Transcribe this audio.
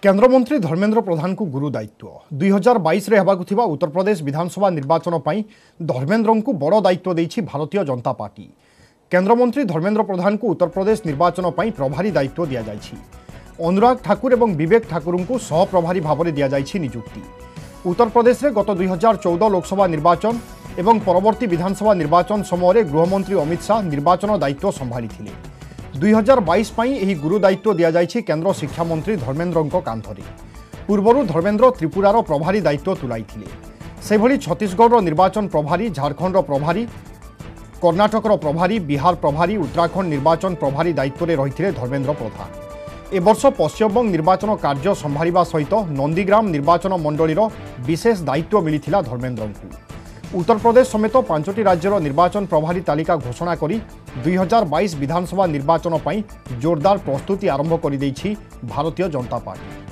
केन्द्रमंत्री धर्मेन्द्र प्रधान को गुरु दायित्व 2022 रे हेबाकु थिबा उत्तर प्रदेश विधानसभा निर्वाचन पई धर्मेन्द्र को बड़ दायित्व देछि भारतीय जनता पार्टी। केन्द्रमंत्री धर्मेन्द्र प्रधान को उत्तर प्रदेश निर्वाचन पई प्रभारी दायित्व दिया जायछि। अनुराग ठाकुर एवं विवेक ठाकुर को सह प्रभारी भाव में दिया जायछि नियुक्ति। उत्तर प्रदेश रे गत 2014 लोकसभा निर्वाचन एवं परवर्ती विधानसभा निर्वाचन समय गृहमंत्री अमित शाह निर्वाचन दायित्व संभाली 2022 पई एही गुरु दायित्व दिया जायछि केंद्र शिक्षा मंत्री धर्मेन्द्र कांधरे। पूर्वरु धर्मेन्द्र त्रिपुरार प्रभारी दायित्व तुलाइथिले। सेभली छत्तीसगढ़ निर्वाचन प्रभारी, झारखंड प्रभारी, कर्णाटकर प्रभारी, बिहार प्रभारी, उत्तराखंड निर्वाचन प्रभारी दायित्व में रही धर्मेन्द्र प्रधान। ए वर्ष पश्चिमबंग निर्वाचन कार्य संभाळिबा सहित नंदीग्राम निर्वाचन मंडलीर विशेष दायित्व मिलिथिला धर्मेन्द्र को। उत्तर प्रदेश समेत 5टी राज्यर निर्वाचन प्रभारी तालिका घोषणा करी 2022 विधानसभा निर्वाचन पई जोरदार प्रस्तुति आरंभ कर भारतीय जनता पार्टी।